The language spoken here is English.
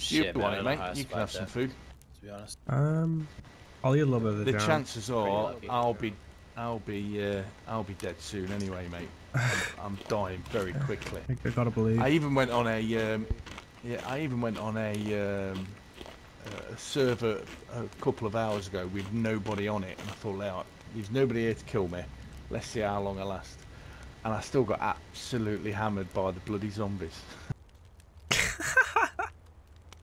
Shit, You man, want I it, don't know mate? how to You can survive have some that, food. to be honest. I'll eat a little bit of the The jam. chances are lucky. I'll be dead soon anyway, mate. I'm dying very quickly. I gotta believe. I even went on a server a couple of hours ago with nobody on it, and I thought, "Look, there's nobody here to kill me. Let's see how long I last." And I still got absolutely hammered by the bloody zombies.